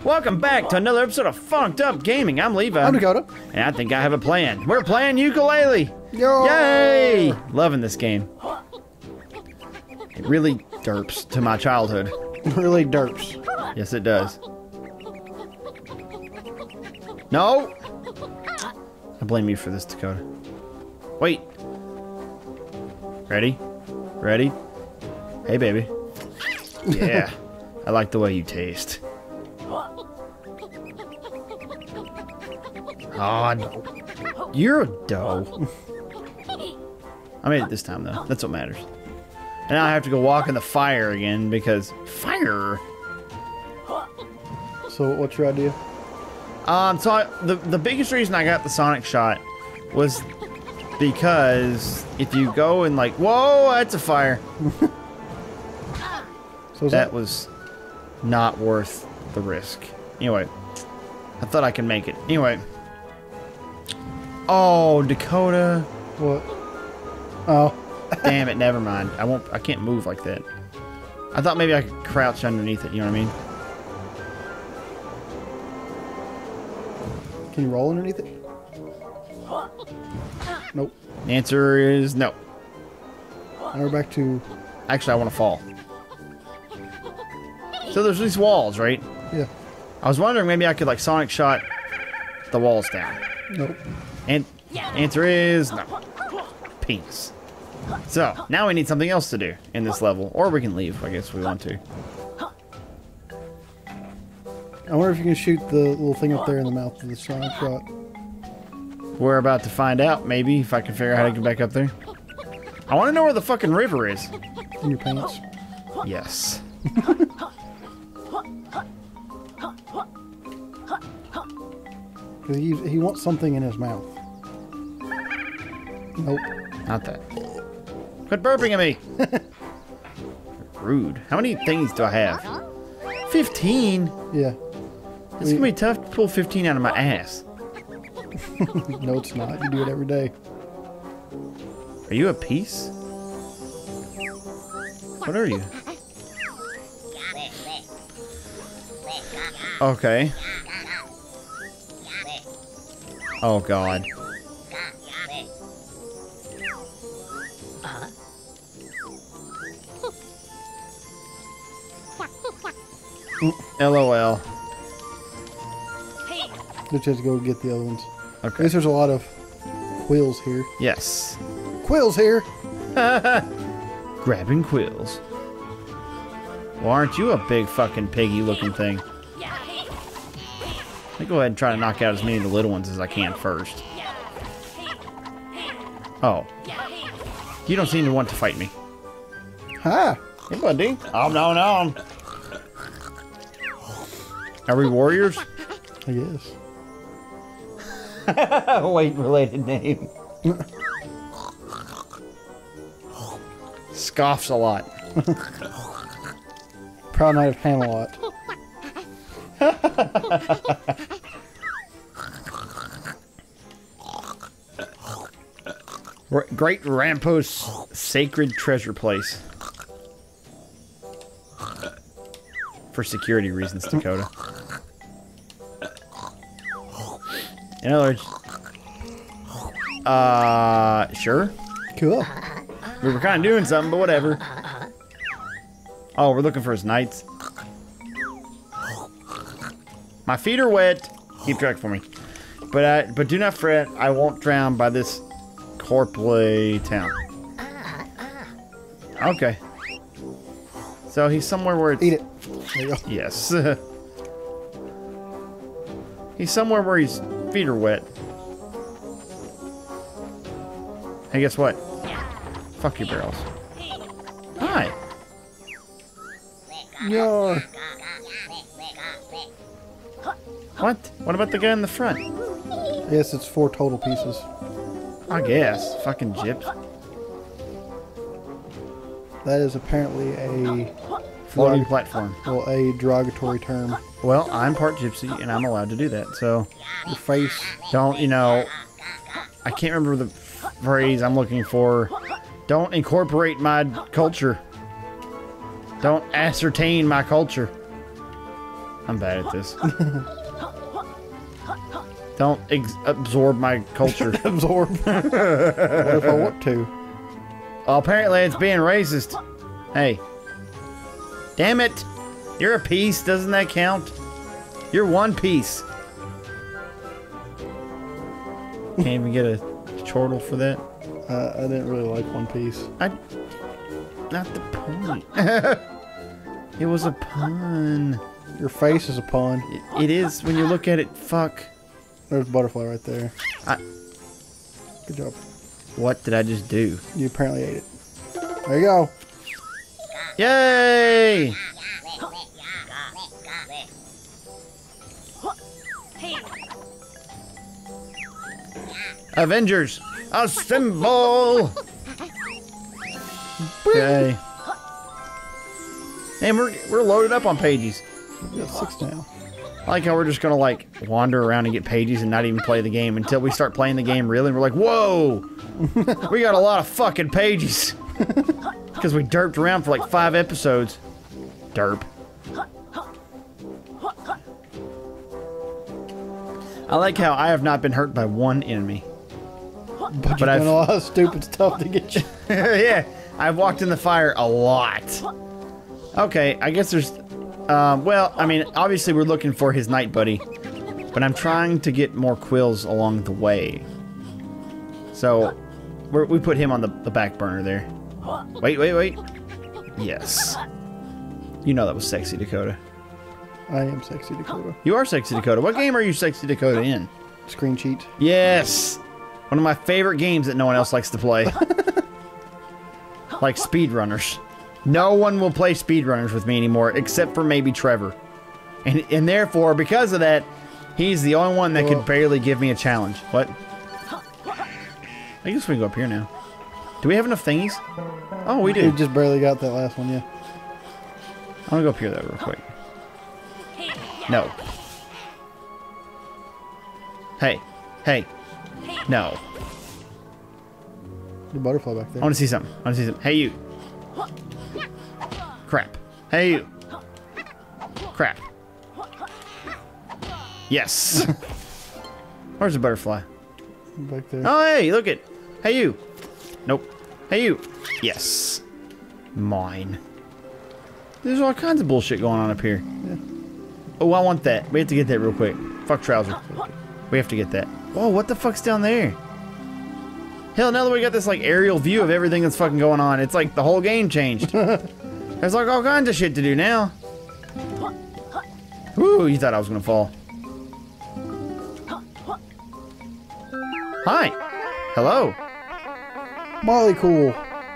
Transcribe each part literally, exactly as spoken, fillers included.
Welcome back to another episode of Funked Up Gaming. I'm Levi. I'm Dakota. And I think I have a plan. We're playing Yooka Laylee. Yo! Yay! Loving this game. It really derps to my childhood. Really derps. Yes, it does. No! I blame you for this, Dakota. Wait. Ready? Ready? Hey, baby. Yeah. I like the way you taste. Oh, no. You're a dough. I made it this time, though. That's what matters. And now I have to go walk in the fire again because fire. So, what's your idea? Um, so I, the the biggest reason I got the Sonic shot was because if you go and like, whoa, that's a fire. So that, that was not worth the risk. Anyway, I thought I could make it. Anyway. Oh, Dakota. What? Oh. Damn it, never mind. I won't I can't move like that. I thought maybe I could crouch underneath it, you know what I mean? Can you roll underneath it? Nope. The answer is no. Now we're back to... Actually, I want to fall. So there's these walls, right? Yeah. I was wondering maybe I could like Sonic shot the walls down. Nope. And answer is no. Penis. So, now we need something else to do in this level. Or we can leave, I guess we want to. I wonder if you can shoot the little thing up there in the mouth of the Sonic shot. We're about to find out, maybe, if I can figure out how to get back up there. I want to know where the fucking river is. In your pants. Yes. Because he, he wants something in his mouth. Nope. Not that. Quit burping at me! Rude. How many things do I have? fifteen? Yeah. It's gonna be tough to pull fifteen out of my ass. No, it's not. You do it every day. Are you a piece? What are you? Okay. Oh, God. LOL. Just have to go get the other ones. Okay. I guess there's a lot of quills here. Yes. Quills here! Grabbing quills. Well, aren't you a big fucking piggy looking thing? Let me go ahead and try to knock out as many of the little ones as I can first. Oh. You don't seem to want to fight me. Hi! Hey, buddy. Oh, no, no. Are we warriors? I guess. Weight-related name. Scoffs a lot. Proud Knight of Hamelot. Great Rampos Sacred Treasure Place. For security reasons, Dakota. In other words, uh, sure. Cool. We were kind of doing something, but whatever. Oh, we're looking for his knights. My feet are wet. Keep track for me. But I, but do not fret. I won't drown by this Corplay town. Okay. So he's somewhere where it's... Eat it. There you go. Yes. He's somewhere where his feet are wet. Hey, guess what? Fuck your barrels. Hi. Yar. What? What about the guy in the front? Yes, it's four total pieces. I guess. Fucking gyps. That is apparently a... Floating platform. Well, a derogatory term. Well, I'm part gypsy, and I'm allowed to do that, so... Your face. Don't, you know... I can't remember the phrase I'm looking for. Don't incorporate my culture. Don't ascertain my culture. I'm bad at this. Don't ex absorb my culture. Absorb. What if I want to? Well, apparently it's being racist. Hey. Damn it. You're a piece. Doesn't that count? You're one piece. Can't even get a chortle for that. Uh, I didn't really like One Piece. I... Not the point. It was a pun. Your face is a pun. It, it is when you look at it. Fuck. There's a butterfly right there. I... Good job. What did I just do? You apparently ate it. There you go. Yay! Avengers, assemble! Okay. And we're we're loaded up on pages. We got six now. I like how we're just gonna like wander around and get pages and not even play the game until we start playing the game really, and we're like, whoa! We got a lot of fucking pages. Because we derped around for like five episodes. Derp. I like how I have not been hurt by one enemy. But you've done a lot of stupid stuff to get you. Yeah, I've walked in the fire a lot. Okay, I guess there's... Um, well, I mean, obviously we're looking for his night buddy. But I'm trying to get more quills along the way. So, we're, we put him on the, the back burner there. Wait, wait, wait. Yes. You know that was sexy, Dakota. I am sexy Dakota. You are sexy, Dakota. What game are you sexy, Dakota, in? Screen cheat. Yes! One of my favorite games that no one else likes to play. Like speedrunners. No one will play speedrunners with me anymore, except for maybe Trevor. And, and therefore, because of that, he's the only one that well, could barely give me a challenge. What? I guess we can go up here now. Do we have enough thingies? Oh, we do. We just barely got that last one, yeah. I'm gonna go up here, though, real quick. No. Hey. Hey. No. The butterfly back there. I want to see something. I want to see something. Hey, you. Crap. Hey, you. Crap. Yes. Where's the butterfly? Back there. Oh, hey, look it. Hey, you. Nope. Hey, you. Yes. Mine. There's all kinds of bullshit going on up here. Yeah. Oh, I want that. We have to get that real quick. Fuck Trouser. We have to get that. Whoa, what the fuck's down there? Hell, now that we got this like aerial view of everything that's fucking going on, it's like the whole game changed. There's like all kinds of shit to do now. Woo, you thought I was gonna fall. Hi. Hello. Molly cool.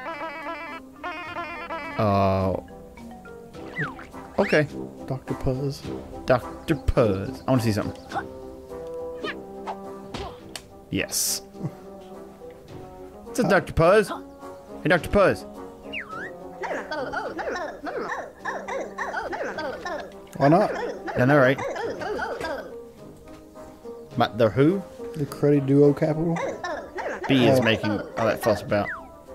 Oh. Uh, okay. Doctor Puzz. Doctor Puzz. I want to see something. Yes. What's up, Doctor Puzz? Hey, Doctor Puzz. Why not? I know, right? My, the who? The Cruddy Duo Capital. B is making all that fuss about.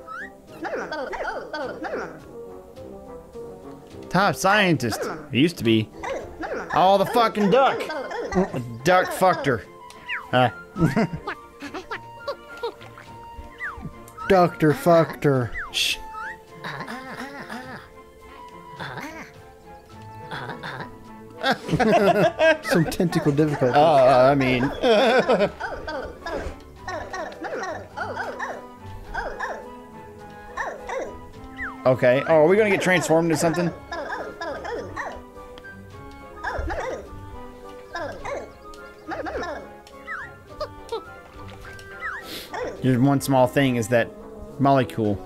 Top scientist. It used to be. Oh, the fucking duck. The duck fucked her. Uh. Doctor fucked her. Shh. Some tentacle difficulty. Uh, I mean. Okay. Oh, are we gonna get transformed into something? There's one small thing is that molecule.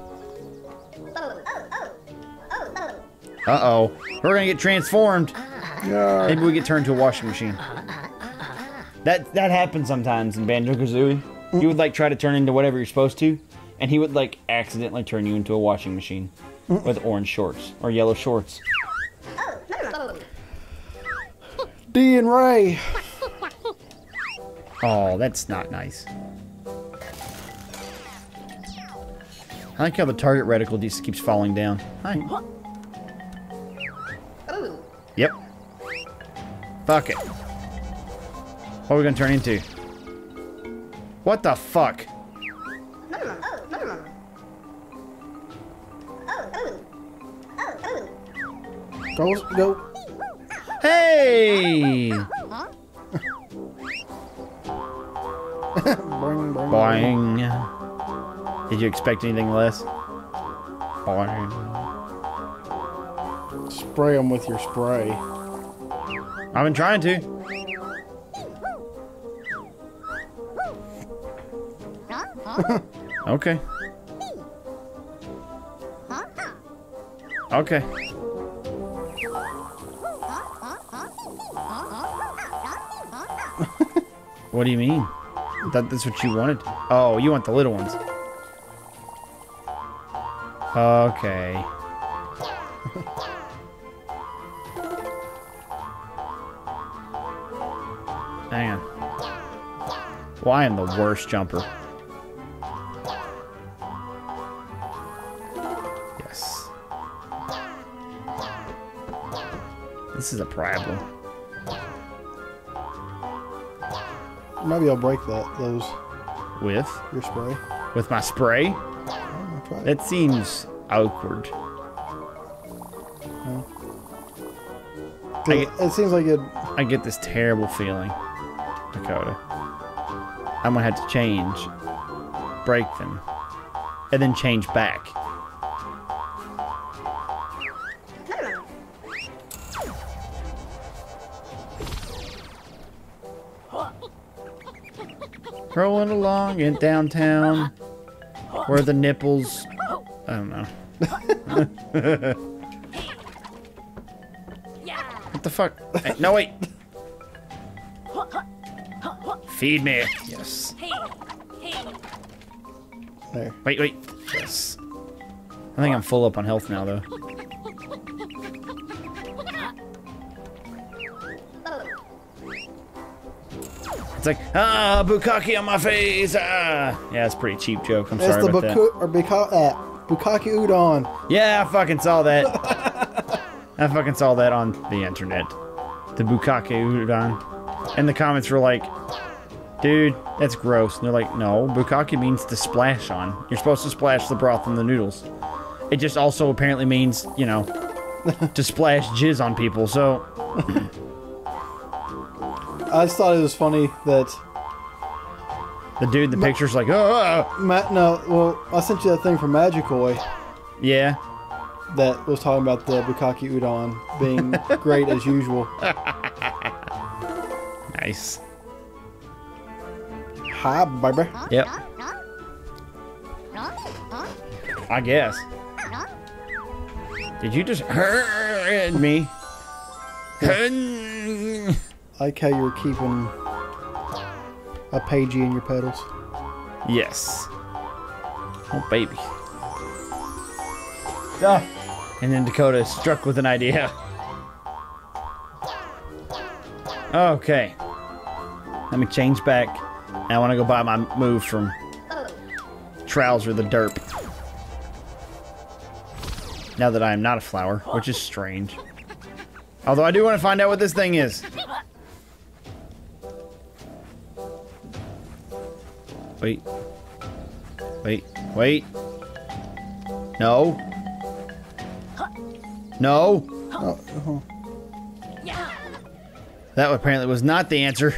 Uh-oh. We're gonna get transformed. Yeah. Maybe we get turned into a washing machine. That that happens sometimes in banjo-kazooie. You would like try to turn into whatever you're supposed to, and he would like accidentally turn you into a washing machine with orange shorts or yellow shorts. D and Ray. Oh, that's not nice. I like how the target reticle just keeps falling down. Hi. Yep. Fuck it. What are we gonna turn into? What the fuck? Go, go. Hey! Boing, boing, Boing. Did you expect anything less? Boing. Spray them with your spray. I've been trying to. Okay. Okay. What do you mean? That, that's what you wanted? Oh, you want the little ones. Okay. Hang on. Well, I am the worst jumper. Yes. This is a problem. Maybe I'll break that. Those. With? Your spray. With my spray? Oh, try it. That seems awkward. No. I It, get, it seems like it. I get this terrible feeling, Dakota. I'm gonna have to change, break them, and then change back. Rolling along in downtown, where the nipples, I don't know. What the fuck? Hey, no, wait. Feed me. Yes. There. Wait, wait. Yes. I think I'm full up on health now, though. It's like, ah, bukkake on my face. Ah. Yeah, it's a pretty cheap joke. I'm That's sorry the about that. buku or buka uh, bukkake udon. Yeah, I fucking saw that. I fucking saw that on the internet. The bukkake udon. And the comments were like, dude, that's gross. And they're like, no, bukkake means to splash on. You're supposed to splash the broth in the noodles. It just also apparently means, you know, to splash jizz on people, so... I just thought it was funny that... The dude in the picture's like, oh! Ma no, well, I sent you that thing from Magicoy Yeah. that was talking about the bukkake udon being great as usual. Nice. Hi, baby. Yep. I guess. Did you just hurt me? I like how you're keeping a Pagie in your pedals. Yes. Oh, baby. Ah. And then Dakota is struck with an idea. Okay. Let me change back. And I want to go buy my move from Trouser the Derp. Now that I am not a flower, which is strange. Although I do want to find out what this thing is. Wait. Wait. Wait. No. No. Oh, oh. That apparently was not the answer.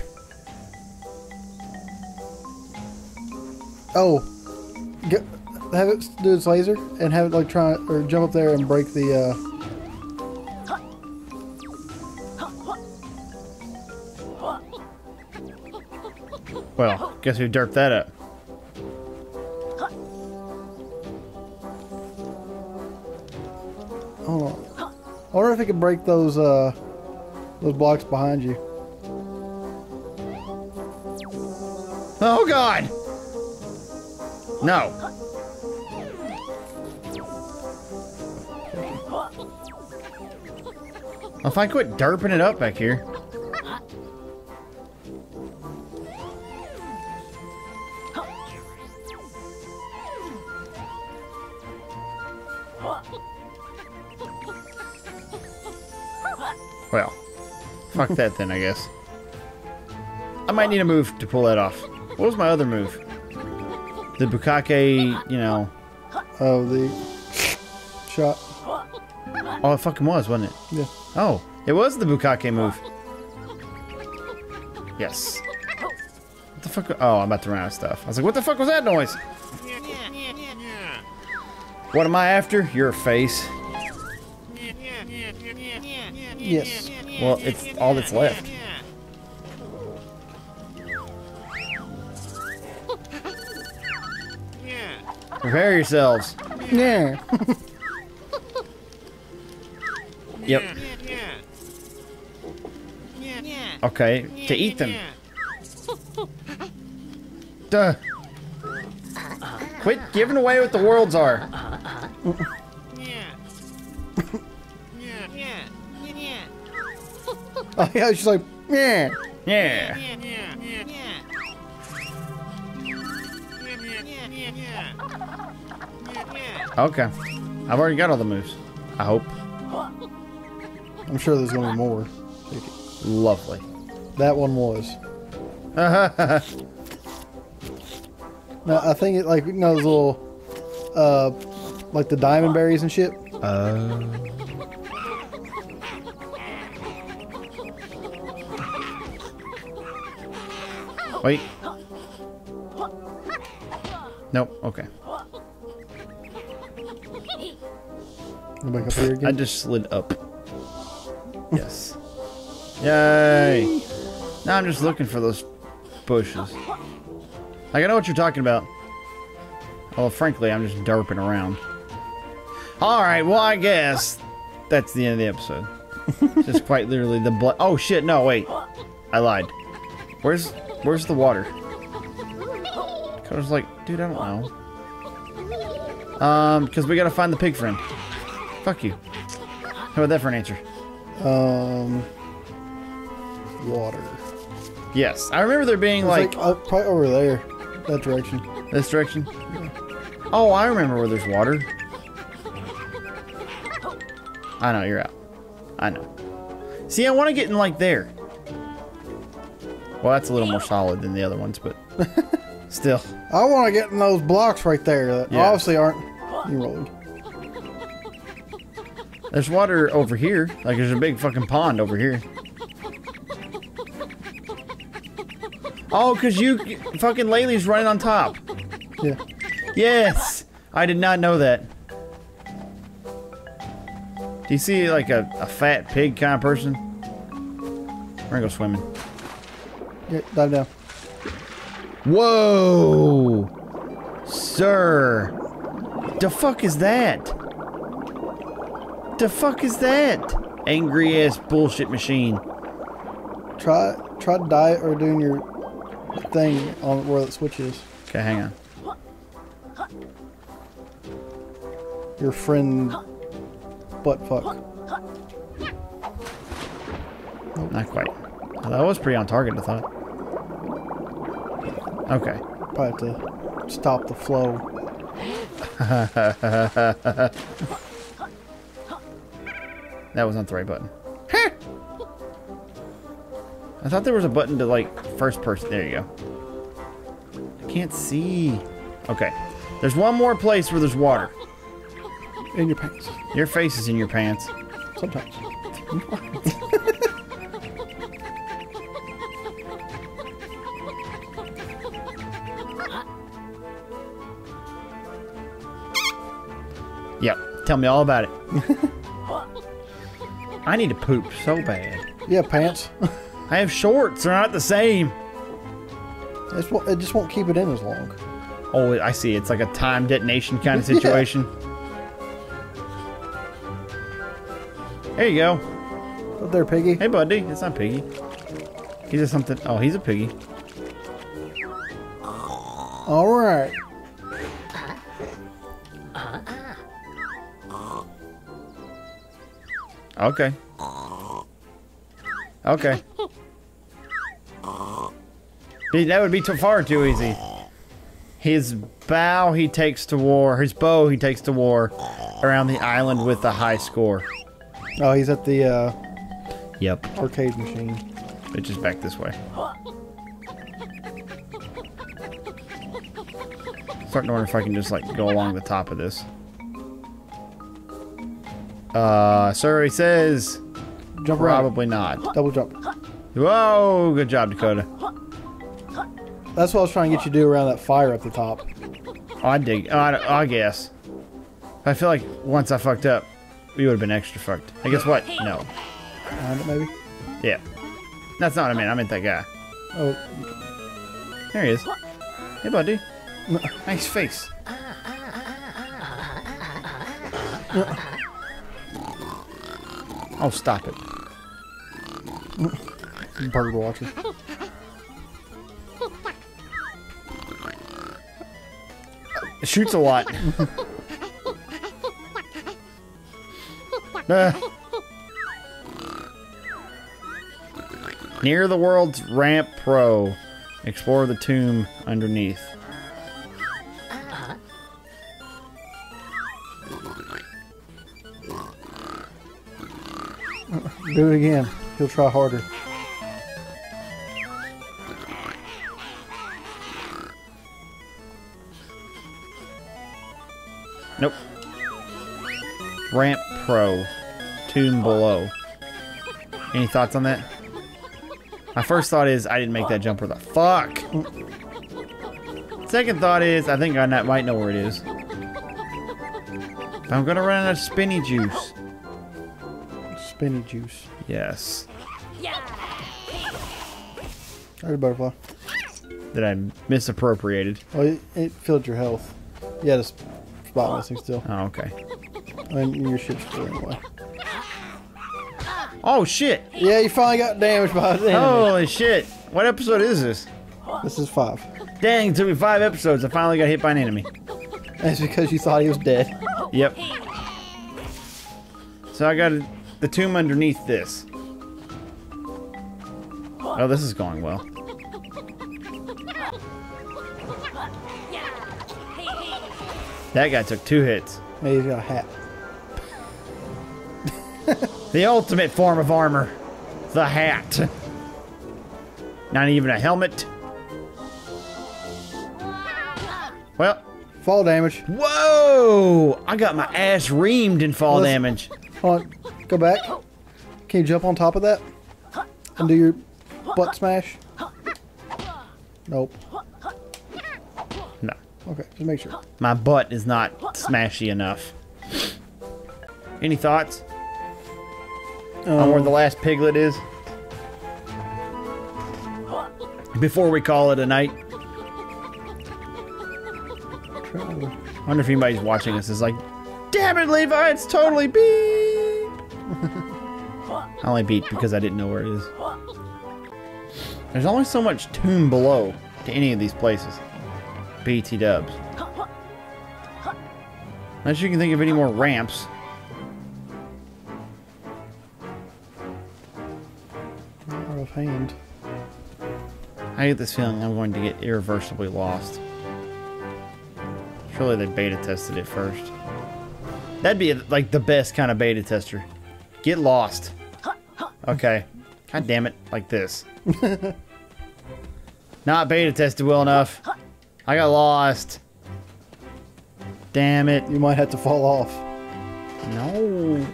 Oh. Get, have it do its laser and have it like try or jump up there and break the. Uh... Well, guess who derped that up? Hold on. I wonder if it could break those uh, those blocks behind you. Oh God! No. If I quit derping it up back here. Well, Fuck that then, I guess. I might need a move to pull that off. What was my other move? The Bukake, you know. Oh, the shot. Oh, it fucking was, wasn't it? Yeah. Oh, it was the Bukake move. Yes. What the fuck? Oh, I'm about to run out of stuff. I was like, what the fuck was that noise? What am I after? Your face. Yes. Well, it's all that's left. Prepare yourselves. Yeah. Yep. Okay, to eat them. Duh. Quit giving away what the worlds are. Oh yeah, she's like, yeah. Yeah. Okay. I've already got all the moves. I hope. I'm sure there's gonna be more. Lovely. That one was. No, I think it like you know those little, uh, like the diamond berries and shit. Uh. Wait. Nope. Okay. Go back up here again. I just slid up. Yes. Yay! Now I'm just looking for those bushes. Like, I know what you're talking about. Well, frankly, I'm just derping around. Alright, well, I guess that's the end of the episode. Just quite literally the blood. Oh, shit, no, wait. I lied. Where's, where's the water? I was like, dude, I don't know. Um, because we gotta find the pig friend. Fuck you. How about that for an answer? Um, water. Yes, I remember there being like, like uh, probably over there, that direction. This direction. Yeah. Oh, I remember where there's water. I know you're out. I know. See, I want to get in like there. Well, that's a little more solid than the other ones, but still. I want to get in those blocks right there that Yeah. obviously aren't enrolled. There's water over here. Like, there's a big fucking pond over here. Oh, because you fucking Laylee's running on top. Yeah. Yes! I did not know that. Do you see, like, a, a fat pig kind of person? We're gonna go swimming. Yeah, dive down. Whoa! Sir! The fuck is that? The fuck is that? Angry ass bullshit machine. Try, try to die or doing your thing on where the switch is. Okay, hang on. Your friend, butt fuck. Not quite. Oh, that was pretty on target, I thought. Okay. Probably have to stop the flow. That was not the right button. I thought there was a button to, like, first person. There you go. I can't see. Okay. There's one more place where there's water. In your pants. Your face is in your pants. Sometimes. Yep. Tell me all about it. I need to poop so bad. Yeah, pants. I have shorts. They're not the same. It's, it just won't keep it in as long. Oh, I see. It's like a time detonation kind of situation. Yeah. There you go. Up there, piggy. Hey, buddy. It's not Piggy. He's a something. Oh, he's a piggy. All right. Okay. Okay. That would be too far too easy. His bow he takes to war. His bow he takes to war around the island with a high score. Oh, he's at the uh, Yep. arcade machine. It's just back this way. Starting to wonder if I can just like go along the top of this. Uh, survey says Jump around. probably not. Double jump. Whoa, good job, Dakota. That's what I was trying to get you to do around that fire at the top. Oh, I dig. Oh, I, I guess. I feel like once I fucked up, we would have been extra fucked. I guess what? No. Behind it, maybe? Yeah. That's not what I meant. I meant that guy. Oh. There he is. Hey, buddy. Nice face. Oh, stop it. Bird watcher. It shoots a lot. uh. Near the world's ramp pro. Explore the tomb underneath. Do it again. He'll try harder. Nope. Ramp pro. Tomb below. Any thoughts on that? My first thought is I didn't make that jump. Where the fuck? Second thought is I think I not, might know where it is. But I'm gonna run out of spinny juice. Spinny juice. Yes. There's a butterfly. That I misappropriated. Oh, it, it filled your health. You had a sp- spot missing still. Oh, okay. I mean, your shit's full anyway. Oh shit! Yeah, you finally got damaged by the enemy. Holy shit! What episode is this? This is five. Dang, it took me five episodes. I finally got hit by an enemy. And it's because you thought he was dead. Yep. So I got the tomb underneath this. Oh, this is going well. That guy took two hits. Hey, he's got a hat. The ultimate form of armor. The hat. Not even a helmet. Well. Fall damage. Whoa! I got my ass reamed in fall Let's- damage. Hold on. Go back. Can you jump on top of that? And do your butt smash? Nope. No. Okay, just make sure. My butt is not smashy enough. Any thoughts on where the last piglet is? Before we call it a night. I wonder if anybody's watching this is like, damn it, Levi, it's totally beep. I only beat because I didn't know where it is. There's only so much tomb below to any of these places. B T dubs. Unless you can think of any more ramps. Out of hand. I get this feeling I'm going to get irreversibly lost. Surely they beta tested it first. That'd be like the best kind of beta tester. Get lost. Okay. God damn it. Like this. Not beta tested well enough. I got lost. Damn it. You might have to fall off. No.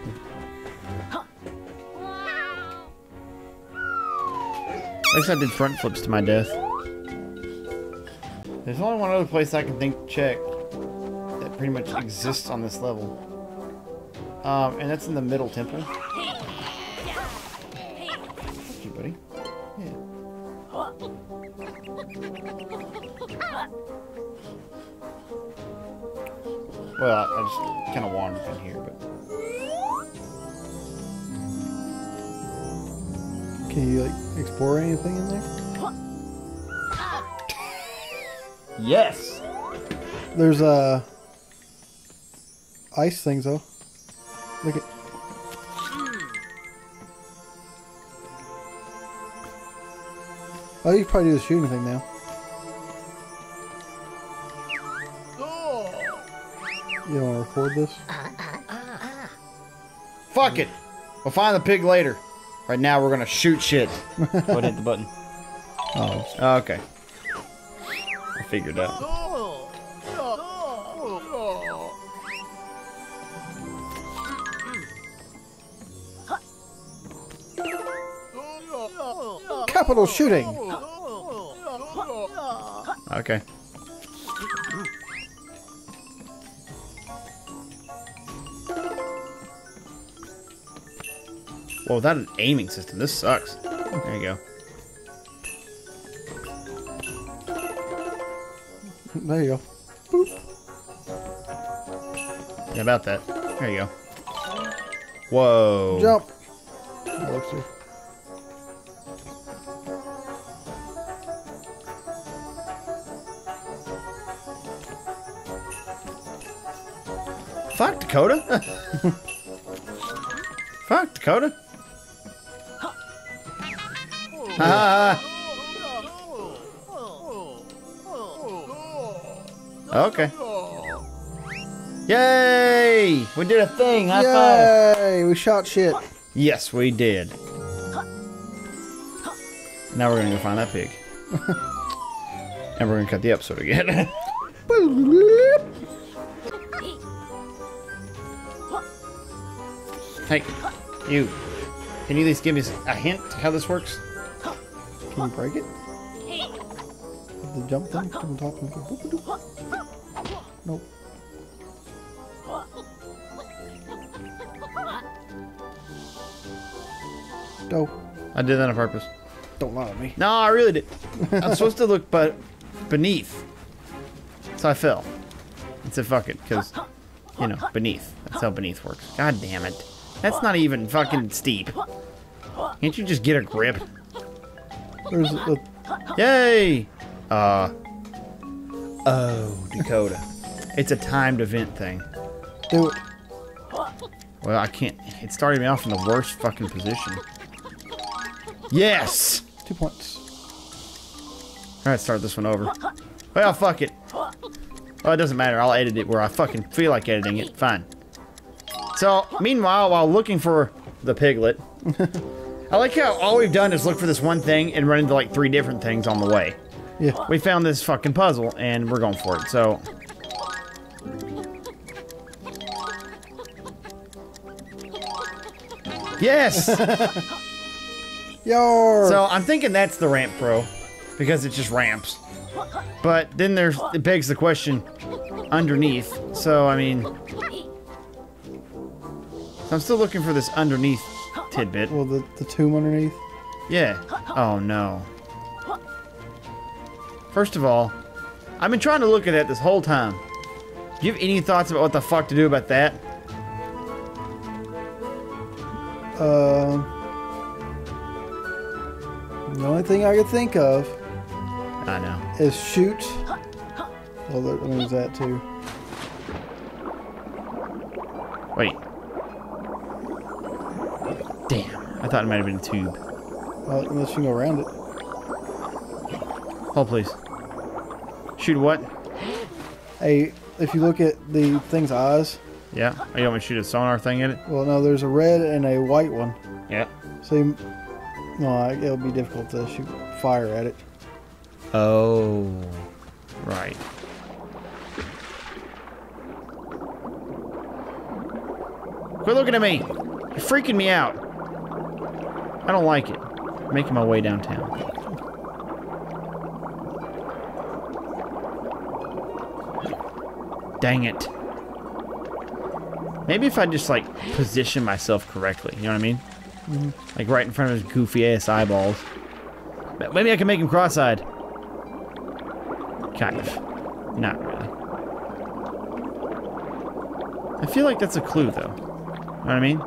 At least I did front flips to my death. There's only one other place I can think check that pretty much exists on this level. Um, and that's in the middle temple. Thank you, buddy. Yeah. Well, I, I just kind of wandered in here, but... Can you like explore anything in there? Yes! There's uh ice things though. Look at. Oh, you can probably do the shooting thing now. You want to record this? Fuck it! We'll find the pig later. Right now we're gonna shoot shit. Go ahead and hit the button. Oh. Okay. I figured it out. Capital shooting. Okay. Well, without an aiming system, this sucks. There you go. There you go. Boop. Yeah, about that. There you go. Whoa. Jump. That works too. Fuck, Dakota. Fuck, Dakota. Ah. Okay. Yay! We did a thing. High five. Yay! We shot shit. Yes, we did. Now we're gonna go find that pig. And we're gonna cut the episode again. Hey, you. Can you at least give me a hint how this works? Can you break it? The jump thing on top and go whoop-a-doop. Nope. Dope. I did that on purpose. Don't lie to me. No, I really did. I'm supposed to look but beneath. So I fell. And said fuck it, because, you know, beneath. That's how beneath works. God damn it. That's not even fucking steep. Can't you just get a grip? There's a... Yay! Uh. Oh, Dakota. It's a timed event thing. Do it. Well, I can't. It started me off in the worst fucking position. Yes! Two points. Alright, start this one over. Well, fuck it. Well, it doesn't matter. I'll edit it where I fucking feel like editing it. Fine. So, meanwhile, while looking for the piglet, I like how all we've done is look for this one thing and run into like three different things on the way. Yeah. We found this fucking puzzle and we're going for it, so... Yes! Yo. So, I'm thinking that's the ramp pro, because it just ramps. But then there's, it begs the question, underneath. So, I mean... I'm still looking for this underneath tidbit. Well, the, the tomb underneath? Yeah. Oh, no. First of all, I've been trying to look at that this whole time. Do you have any thoughts about what the fuck to do about that? Um... The only thing I could think of I know. is shoot. Well, there, there's that too. Wait. Damn. I thought it might have been a tube. Well, unless you can go around it. Hold, please. Shoot what? Hey, if you look at the thing's eyes. Yeah? Oh, you want me to shoot a sonar thing at it? Well, no, there's a red and a white one. Yeah. So, you, no, it'll be difficult to shoot fire at it. Oh. Right. Quit looking at me! You're freaking me out. I don't like it. I'm making my way downtown. Dang it. Maybe if I just, like, position myself correctly, you know what I mean? Mm-hmm. Like, right in front of his goofy-ass eyeballs. Maybe I can make him cross-eyed. Kind of. Not really. I feel like that's a clue, though. You know what I mean?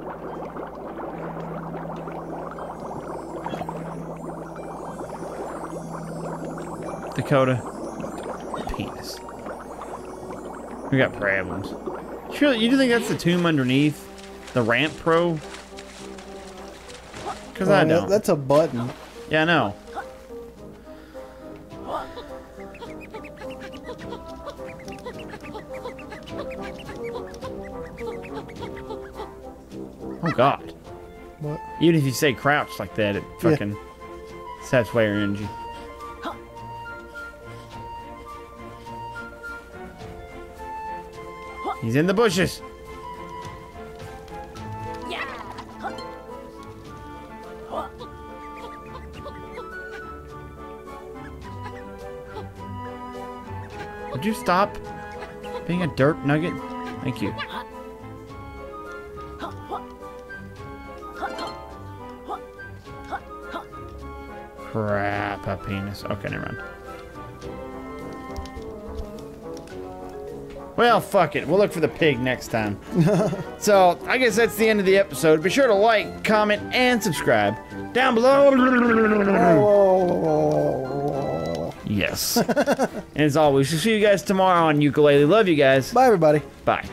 Dakota. Penis. We got problems. Surely, you do think that's the tomb underneath? The ramp pro? Because Well, I that- don't. That's a button. Yeah, I know. Oh, God. What? Even if you say crouch like that, it fucking saps away your energy. He's in the bushes. Would you stop being a dirt nugget? Thank you. Crap, a penis. Okay, never mind. Well, fuck it. We'll look for the pig next time. So, I guess that's the end of the episode. Be sure to like, comment, and subscribe down below. Yes. And as always, we'll see you guys tomorrow on Yooka Laylee. Love you guys. Bye, everybody. Bye.